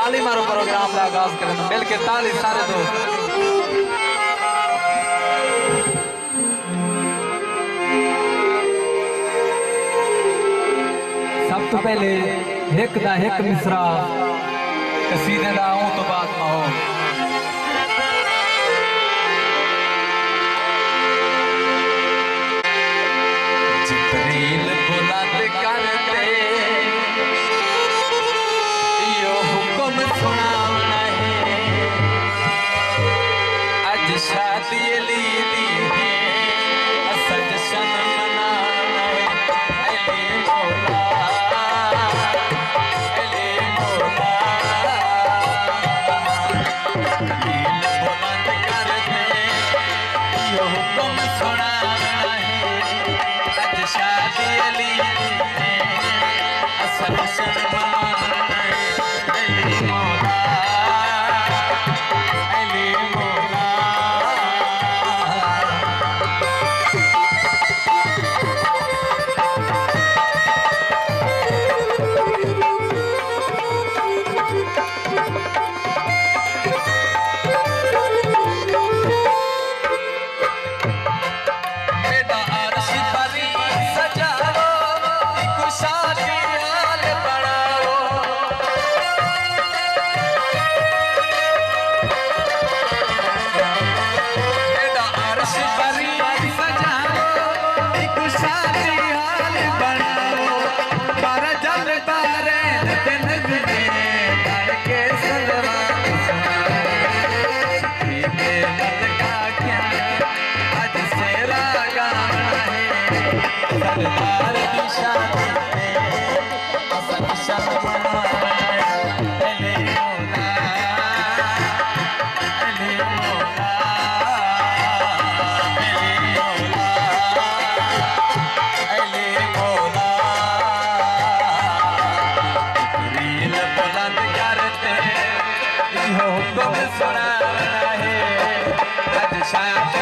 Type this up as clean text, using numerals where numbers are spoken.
ताली मारो प्रोग्राम का आगाज करें तो मिल के ताली सारे दोस्त। सब तो पहले एक दा एक मिसरा कसीदे दा आऊं तो बात ना हो। जिब्रील बुलंद करते यो हुक्म सुनावना है, अज शादी ली दी है असा जशन मनावना है। अली मौला अली मौला जिब्रील बुलंद करते यो हुक्म सुनावना है, अज शादी ली दी है असा जशन मनावना है। अली मौला अली मौला बेटा अर्श परी सजाओ एक शादी हाल बढ़ाओ। बेटा अर्श परी सजाओ एक शादी हाल बढ़ाओ। पर जल तारे दिन दिने तार के सलवार सुनाओ। के मत का क्या आज से गावना है, सरदार की शादी में असल शर्माना है। अली मौला अली मौला अली मौला अली मौला जिब्रील बुलंद करते यो हुक्म सुनावना है, अज शादी